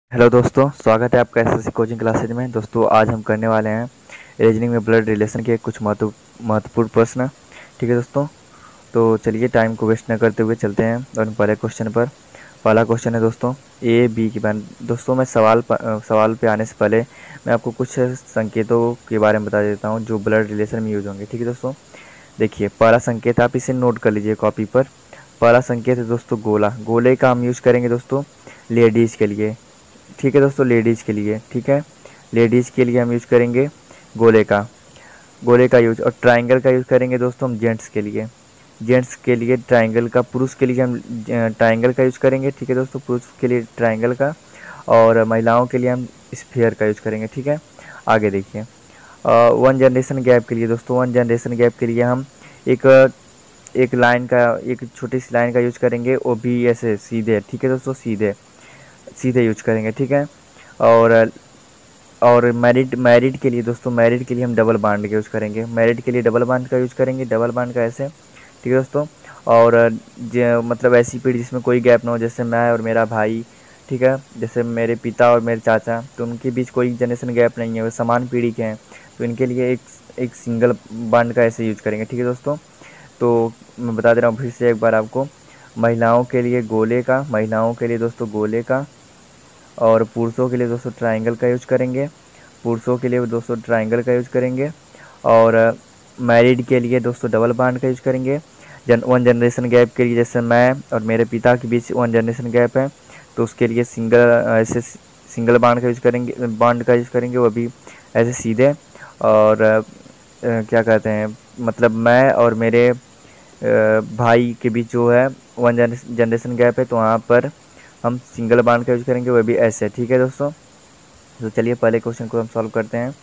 Hello दोस्तों, स्वागत है आपका एसएससी कोचिंग क्लासेज में। दोस्तों आज हम करने वाले हैं रीजनिंग में ब्लड रिलेशन के कुछ महत्वपूर्ण प्रश्न। ठीक है दोस्तों, तो चलिए टाइम को वेस्ट न करते हुए चलते हैं और पहले क्वेश्चन पर। पहला क्वेश्चन है दोस्तों, ए बी की बहन। दोस्तों मैं सवाल पे आने से पहले मैं आपको कुछ संकेतों के बारे में बता देता हूँ जो ब्लड रिलेशन में यूज होंगे। ठीक है दोस्तों, देखिए पहला संकेत आप इसे नोट कर लीजिए कॉपी पर। पहला संकेत है दोस्तों गोला। गोले का हम यूज करेंगे दोस्तों लेडीज़ के लिए। ठीक है दोस्तों, लेडीज़ के लिए। ठीक है, लेडीज़ के लिए हम यूज़ करेंगे गोले का। गोले का यूज। और ट्रायंगल का यूज़ करेंगे दोस्तों हम जेंट्स के लिए। जेंट्स के लिए ट्रायंगल का। पुरुष के लिए हम ट्रायंगल का यूज़ करेंगे। ठीक है दोस्तों, पुरुष के लिए ट्रायंगल का। और महिलाओं के लिए हम स्फीयर का यूज़ करेंगे। ठीक है, आगे देखिए। वन जनरेशन गैप के लिए दोस्तों, वन जनरेशन गैप के लिए हम एक एक लाइन का, एक छोटी सी लाइन का यूज करेंगे, वो भी ऐसे सीधे। ठीक है दोस्तों, सीधे सीधे यूज करेंगे। ठीक है, और और मैरिड के लिए दोस्तों, मैरिड के लिए हम डबल बांड का यूज़ करेंगे। मैरिड के लिए डबल बांड का यूज़ करेंगे, डबल बांड का ऐसे। ठीक है दोस्तों, और मतलब ऐसी पीढ़ी जिसमें कोई गैप ना हो, जैसे मैं और मेरा भाई। ठीक है, जैसे मेरे पिता और मेरे चाचा, तो उनके बीच कोई जनरेशन गैप नहीं है, वो समान पीढ़ी के हैं, तो इनके लिए एक एक सिंगल बांड का ऐसे यूज करेंगे। ठीक है दोस्तों, तो मैं बता दे रहा हूँ फिर से एक बार आपको। महिलाओं के लिए गोले का, महिलाओं के लिए दोस्तों गोले का। और पुरुषों के लिए दोस्तों ट्रायंगल का यूज करेंगे। पुरुषों के लिए दोस्तों ट्रायंगल का यूज करेंगे। और मैरिड के लिए दोस्तों डबल बांड का यूज करेंगे। वन जनरेशन गैप के लिए, जैसे मैं और मेरे पिता के बीच वन जनरेशन गैप है, तो उसके लिए ऐसे सिंगल बांड का यूज करेंगे, बांड का यूज करेंगे, वो भी ऐसे सीधे। और क्या कहते हैं, मतलब मैं और मेरे भाई के बीच जो है वन जनरेशन गैप है, तो वहाँ पर हम सिंगल बांड का यूज करेंगे, वो भी ऐसे। ठीक है दोस्तों, तो चलिए पहले क्वेश्चन को हम सॉल्व करते हैं।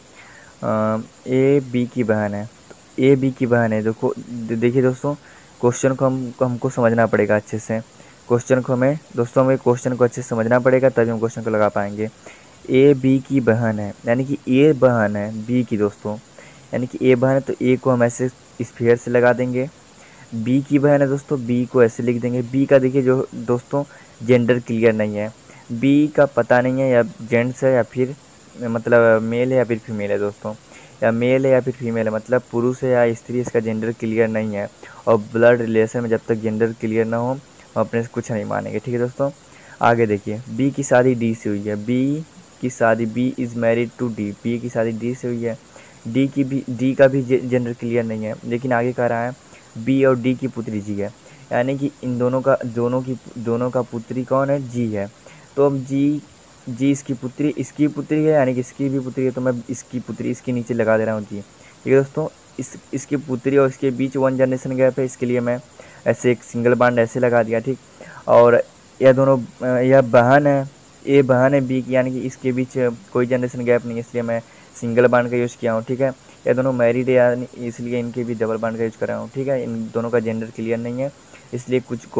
ए बी की बहन है। तो ए बी की बहन है, देखो देखिए दोस्तों, क्वेश्चन को हमको समझना पड़ेगा अच्छे से। क्वेश्चन को हमें दोस्तों, हमें क्वेश्चन को अच्छे से समझना पड़ेगा, तभी हम क्वेश्चन को लगा पाएंगे। ए बी की बहन है, यानी कि ए बहन है बी की दोस्तों, यानी कि ए बहन है, तो ए को हम ऐसे स्फीयर से लगा देंगे। बी की बहन है दोस्तों, बी को ऐसे लिख देंगे। बी का देखिए जो दोस्तों जेंडर क्लियर नहीं है, बी का पता नहीं है या जेंट्स है या फिर मतलब मेल है या फिर फीमेल है दोस्तों, या मेल है या फिर फीमेल है, मतलब पुरुष है या स्त्री, इसका जेंडर क्लियर नहीं है। और ब्लड रिलेशन में जब तक जेंडर क्लियर ना हो हम अपने से कुछ नहीं मानेंगे। ठीक है दोस्तों, आगे देखिए। बी की शादी डी से हुई है। बी की शादी, B is married to D, B की शादी डी से हुई है। डी का भी जेंडर क्लियर नहीं है, लेकिन आगे कह रहा है बी और डी की पुत्री जी है, यानी कि इन दोनों का पुत्री कौन है, जी है। तो अब जी इसकी पुत्री है, यानी कि इसकी भी पुत्री है, तो मैं इसकी पुत्री इसके नीचे लगा दे रहा हूँ जी। ठीक है दोस्तों, इसकी पुत्री और इसके बीच वन जनरेशन गैप है, इसके लिए मैं ऐसे एक सिंगल बांड ऐसे लगा दिया। ठीक, और यह दोनों यह बहन है, ए बहन है बी की, यानी कि इसके बीच कोई जनरेशन गैप नहीं है, इसलिए मैं सिंगल बांड का यूज़ किया हूँ। ठीक है, ये दोनों मैरिड है, यानी इसलिए इनके भी डबल बांड का यूज़ कर रहा हूँ। ठीक है, इन दोनों का जेंडर क्लियर नहीं है, इसलिए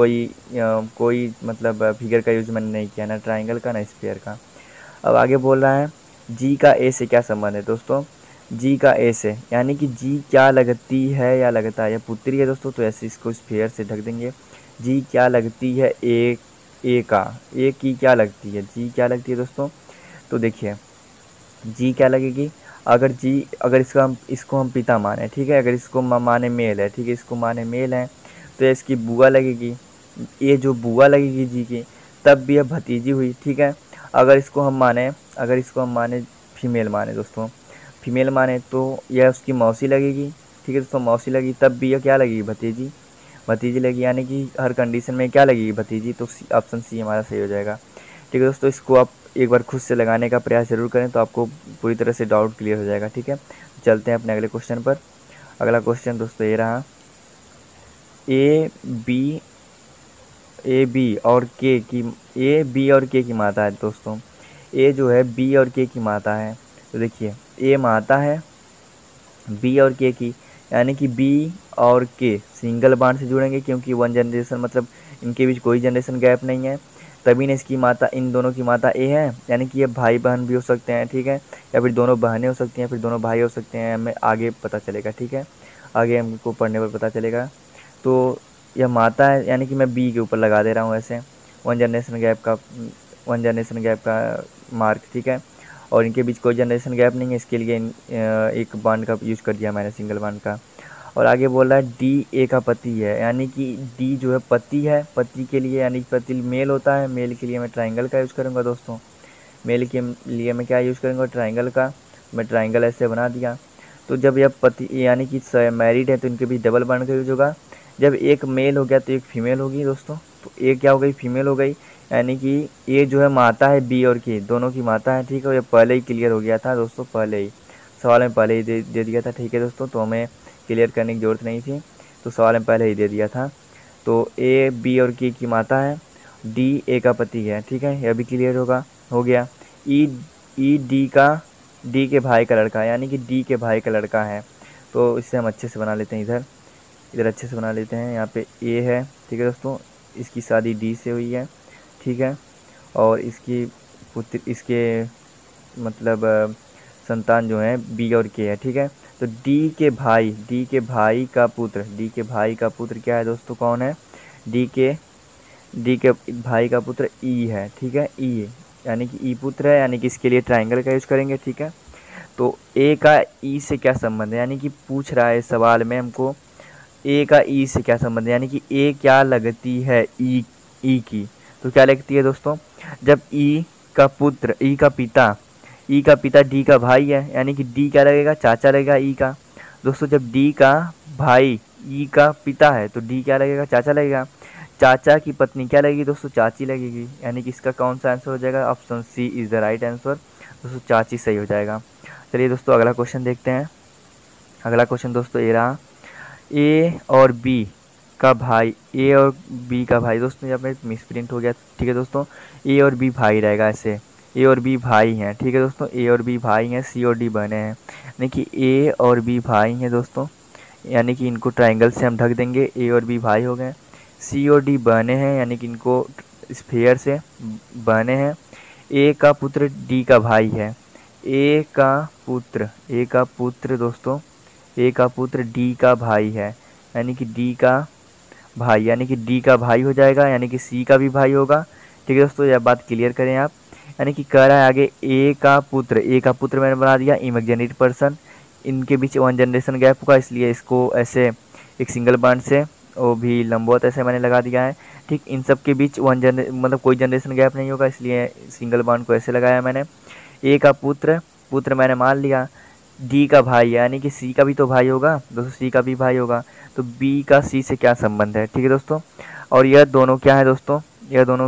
कोई मतलब फिगर का यूज़ मैंने नहीं किया, ना ट्राइंगल का ना स्फीयर का। अब आगे बोल रहा है जी का ए से क्या संबंध है दोस्तों। जी का ए से, यानी कि जी क्या लगती है या लगता है, या पुत्री है दोस्तों, तो ऐसे इसको स्फीयर से ढक देंगे। जी क्या लगती है, ए का, ए की क्या लगती है, जी क्या लगती है दोस्तों। तो देखिए जी क्या लगेगी, अगर इसको हम पिता माने। ठीक है, अगर इसको माने मेल है, ठीक है, इसको माने मेल है, तो इसकी बुआ लगेगी। ये जो बुआ लगेगी जी की, तब भी यह भतीजी हुई। ठीक है, अगर इसको हम माने फीमेल माने दोस्तों, फीमेल माने, तो यह उसकी मौसी लगेगी। ठीक है दोस्तों, मौसी लगी, तब भी यह क्या लगेगी, भतीजी। भतीजी लगेगी, यानी कि हर कंडीशन में क्या लगेगी, भतीजी। तो ऑप्शन सी हमारा सही हो जाएगा। ठीक है दोस्तों, इसको आप एक बार खुद से लगाने का प्रयास ज़रूर करें, तो आपको पूरी तरह से डाउट क्लियर हो जाएगा। ठीक है, चलते हैं अपने अगले क्वेश्चन पर। अगला क्वेश्चन दोस्तों ये रहा, ए बी ए बी और के की माता है दोस्तों। ए जो है बी और के की माता है, तो देखिए ए माता है बी और के की, यानी कि बी और के सिंगल बांड से जुड़ेंगे, क्योंकि वन जनरेशन मतलब इनके बीच कोई जनरेशन गैप नहीं है, तभी ने इसकी माता, इन दोनों की माता ए है, यानी कि ये भाई बहन भी हो सकते हैं। ठीक है, या फिर दोनों बहनें हो सकती हैं, फिर दोनों भाई हो सकते हैं, हमें आगे पता चलेगा। ठीक है, आगे हमको पढ़ने पर पता चलेगा। तो यह माता है, यानी कि मैं बी के ऊपर लगा दे रहा हूँ ऐसे, वन जनरेशन गैप का वन जनरेशन गैप का मार्क, ठीक है। और इनके बीच कोई जनरेशन गैप नहीं है, इसके लिए एक बांड का यूज कर दिया मैंने, सिंगल बांड का। और आगे बोल रहा है डी ए का पति है, यानी कि डी जो है पति है, पति के लिए यानी कि पति मेल होता है, मेल के लिए मैं ट्राइंगल का यूज़ करूँगा दोस्तों। मेल के लिए मैं क्या यूज़ करूँगा, ट्राइंगल का। मैं ट्राइंगल ऐसे बना दिया। तो जब यह पति यानी कि मैरिड है तो इनके बीच डबल बांड का यूज होगा। जब एक मेल हो गया तो एक फीमेल होगी दोस्तों। तो ए क्या हो गई, फीमेल हो गई, यानी कि ए जो है माता है बी और की, दोनों की माता है, ठीक है। ये पहले ही क्लियर हो गया था दोस्तों, पहले ही सवाल में पहले ही दे दिया था, ठीक है दोस्तों। तो हमें क्लियर करने की ज़रूरत नहीं थी, तो सवाल में पहले ही दे दिया था। तो ए बी और की माता है, डी ए का पति है, ठीक है। यह भी क्लियर हो गया। ई ई डी के भाई का लड़का, यानी कि डी के भाई का लड़का है। तो इससे हम अच्छे से बना लेते हैं, इधर इधर अच्छे से बना लेते हैं। यहाँ पे ए है, ठीक है दोस्तों, इसकी शादी डी से हुई है, ठीक है। और इसकी पुत्र, इसके मतलब संतान जो है बी और के है, ठीक है। तो डी के भाई का पुत्र क्या है दोस्तों, कौन है, डी के भाई का पुत्र ई है, ठीक है। ई यानी कि ई पुत्र है, यानी कि इसके लिए ट्राइंगल का यूज करेंगे, ठीक है। तो ए का ई से क्या संबंध है, यानी कि पूछ रहा है सवाल में हमको ए का ई से क्या संबंध है, यानी कि ए क्या लगती है ई की। तो क्या लगती है दोस्तों, जब ई का पिता डी का भाई है, यानी कि डी क्या लगेगा, चाचा लगेगा ई का। दोस्तों जब डी का भाई ई का पिता है तो डी क्या लगेगा, चाचा लगेगा। चाचा की पत्नी क्या लगेगी दोस्तों, चाची लगेगी, यानी कि इसका कौन सा आंसर हो जाएगा, option C is the right answer दोस्तों, चाची सही हो जाएगा। चलिए दोस्तों अगला क्वेश्चन देखते हैं। अगला क्वेश्चन दोस्तों ये रहा, ए और बी का भाई दोस्तों, यहाँ पे मिसप्रिंट हो गया, ठीक है दोस्तों। ए और बी भाई रहेगा ऐसे, ए और बी भाई हैं, ठीक है दोस्तों, ए और बी भाई हैं, सी और डी बने हैं, यानी कि ए और बी भाई हैं दोस्तों, यानी कि इनको ट्राइंगल से हम ढक देंगे, ए और बी भाई हो गए। सी और डी बने हैं, यानी कि इनको स्फेयर से बने हैं। ए का पुत्र डी का भाई है, ए का पुत्र दोस्तों, ए का पुत्र डी का भाई है, यानी कि डी का भाई हो जाएगा, यानी कि सी का भी भाई होगा, ठीक है दोस्तों। यह बात क्लियर करें आप, यानी कि कह रहा है आगे ए का पुत्र मैंने बना दिया इमेजिनरी पर्सन, इनके बीच वन जनरेशन गैप होगा, इसलिए इसको ऐसे एक सिंगल बांड से वो भी लंबवत ऐसे मैंने लगा दिया है, ठीक। इन सब के बीच मतलब कोई जनरेशन गैप नहीं होगा, इसलिए सिंगल बांड को ऐसे लगाया मैंने। ए का पुत्र मैंने मान लिया, डी का भाई यानी कि सी का भी तो भाई होगा दोस्तों, सी का भी भाई होगा, तो बी का सी से क्या संबंध है, ठीक है दोस्तों। और यह दोनों क्या है दोस्तों, यह दोनों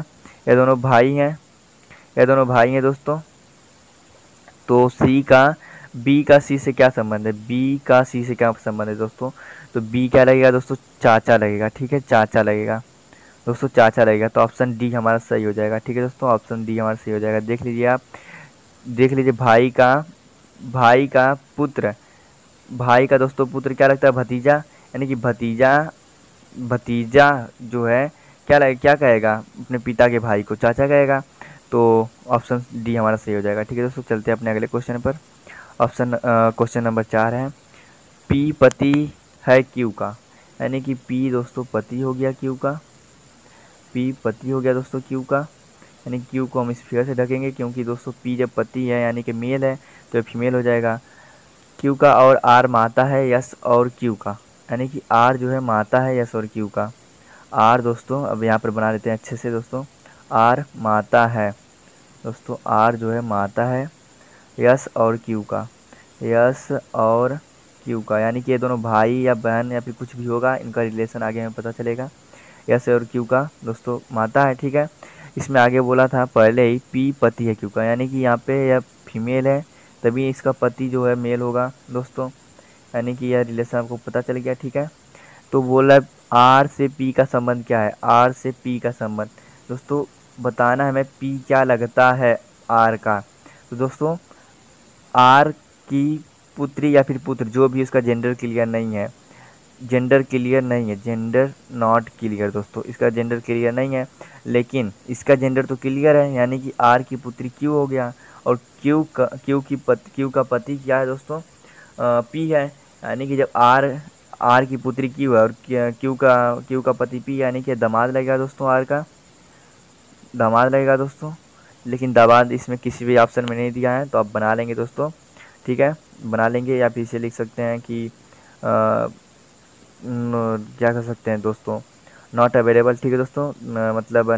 भाई हैं दोस्तों। तो बी का सी से क्या संबंध है, बी का सी से क्या संबंध है दोस्तों, तो बी क्या लगेगा दोस्तों, चाचा लगेगा, ठीक है, चाचा लगेगा दोस्तों, चाचा लगेगा। तो ऑप्शन डी हमारा सही हो जाएगा, ठीक है दोस्तों, ऑप्शन डी हमारा सही हो जाएगा। देख लीजिए आप, देख लीजिए भाई का पुत्र, भाई का दोस्तों पुत्र क्या लगता है, भतीजा, यानी कि भतीजा जो है क्या कहेगा, अपने पिता के भाई को चाचा कहेगा। तो ऑप्शन डी हमारा सही हो जाएगा, ठीक है दोस्तों। चलते हैं अपने अगले क्वेश्चन पर। क्वेश्चन नंबर 4 है, पी पति है क्यू का, यानी कि पी दोस्तों पति हो गया क्यू का, पी पति हो गया दोस्तों क्यू का, यानी क्यू को हम स्फीयर से ढकेंगे, क्योंकि दोस्तों पी जब पति है यानी कि मेल है तो फीमेल हो जाएगा क्यू का। और आर माता है यस और क्यू का, यानी कि आर जो है माता है यस और क्यू का। आर दोस्तों अब यहाँ पर बना लेते हैं अच्छे से दोस्तों, आर माता है दोस्तों, आर जो है माता है यस और क्यू का, यस और क्यू का, यानी कि ये दोनों भाई या बहन या फिर कुछ भी होगा, इनका रिलेशन आगे हमें पता चलेगा। यस और क्यू का दोस्तों माता है, ठीक है। इसमें आगे बोला था पहले ही पी पति है क्यू का, यानी कि यहाँ पे यह फीमेल है तभी इसका पति जो है मेल होगा दोस्तों, यानी कि यह रिलेशन आपको पता चल गया, ठीक है। तो बोला आर से पी का संबंध क्या है, आर से पी का संबंध दोस्तों बताना है हमें, पी क्या लगता है आर का। तो दोस्तों आर की पुत्री या फिर पुत्र जो भी, उसका जेंडर क्लियर नहीं है, जेंडर नॉट क्लियर दोस्तों, इसका जेंडर क्लियर नहीं है, लेकिन इसका जेंडर तो क्लियर है, यानी कि आर की पुत्री क्यू हो गया, और क्यू का पति क्या है दोस्तों, पी है, यानी कि जब आर की पुत्री क्यू है और क्यू का पति पी, यानी कि दामाद लगेगा दोस्तों आर का, दामाद लगेगा दोस्तों, लेकिन दामाद इसमें किसी भी ऑप्शन में नहीं दिया है, तो आप बना लेंगे दोस्तों। ठीक है, बना लेंगे, या फिर इसे लिख सकते हैं कि क्या कर सकते हैं दोस्तों, नॉट अवेलेबल। ठीक है दोस्तों, मतलब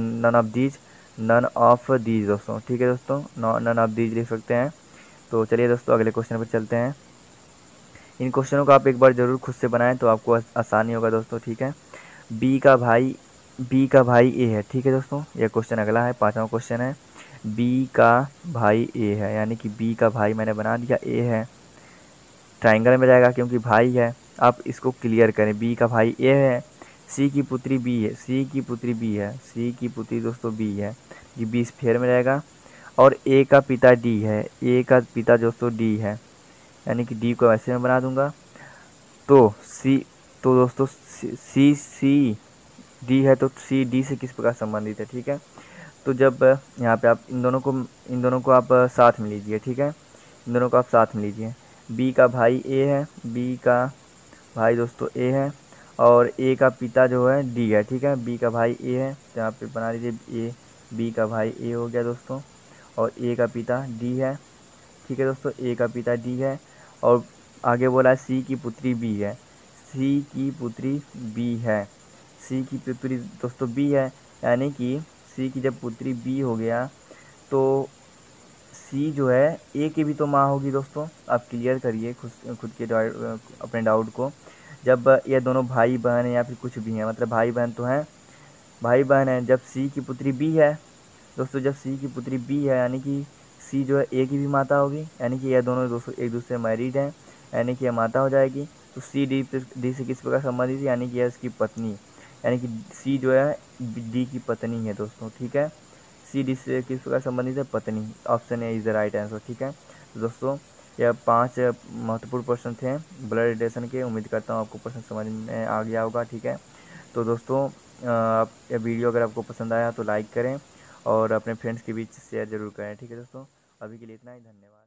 नन ऑफ दीज दोस्तों। ठीक है दोस्तों, नन ऑफ दीज लिख सकते हैं। तो चलिए दोस्तों अगले क्वेश्चन पर चलते हैं। इन क्वेश्चनों को आप एक बार ज़रूर खुद से बनाएं तो आपको आसानी होगा दोस्तों। ठीक है, बी का भाई बी का भाई ए है। ठीक है दोस्तों, यह क्वेश्चन अगला है, पांचवा क्वेश्चन है। बी का भाई ए है, यानी कि बी का भाई मैंने बना दिया, ए है, ट्राइंगल में जाएगा क्योंकि भाई है। आप इसको क्लियर करें, बी का भाई ए है, सी की पुत्री बी है, सी की पुत्री बी है, सी की पुत्री दोस्तों बी है, ये बी स्फेयर में जाएगा। और ए का पिता डी है, ए का पिता दोस्तों डी है, यानी कि डी को ऐसे में बना दूंगा। तो सी तो दोस्तों सी सी डी है, तो सी डी से किस प्रकार संबंधित है। ठीक है, तो जब यहाँ पे आप इन दोनों को आप साथ में लीजिए। ठीक है, इन दोनों को आप साथ में लीजिए। बी का भाई ए है, बी का भाई दोस्तों ए है, और ए का पिता जो है डी है। ठीक है, बी का भाई ए है, तो यहाँ पे बना लीजिए ए, बी का भाई ए हो गया दोस्तों, और ए का पिता डी है। ठीक है दोस्तों, ए का पिता डी है, और आगे बोला है सी की पुत्री बी है, सी की पुत्री बी है, सी की पुत्री दोस्तों बी है, यानी कि सी की जब पुत्री बी हो गया तो सी जो है ए की भी तो माँ होगी दोस्तों। आप क्लियर करिए खुद के अपने डाउट को। जब ये दोनों भाई बहन हैं या फिर कुछ भी हैं, मतलब भाई बहन तो हैं, भाई बहन हैं, जब सी की पुत्री बी है दोस्तों, जब सी की पुत्री बी है, यानी कि सी जो है ए की भी माता होगी, यानी कि यह दोनों दोस्तों एक दूसरे से मैरिड हैं, यानी कि यह माता हो जाएगी। तो सी डी से किस प्रकार संबंधित है, यानी कि यह इसकी पत्नी, यानी कि सी जो है डी की पत्नी है दोस्तों। ठीक है, सी डी से किस प्रकार संबंधित है, पत्नी। Option A is the right answer. ठीक है, तो दोस्तों यह 5 महत्वपूर्ण प्रश्न थे ब्लड रिलेशन के। उम्मीद करता हूँ आपको प्रश्न समझ में आ गया होगा। ठीक है, तो दोस्तों यह वीडियो अगर आपको पसंद आया तो लाइक करें और अपने फ्रेंड्स के बीच शेयर ज़रूर करें। ठीक है दोस्तों, अभी के लिए इतना ही, धन्यवाद।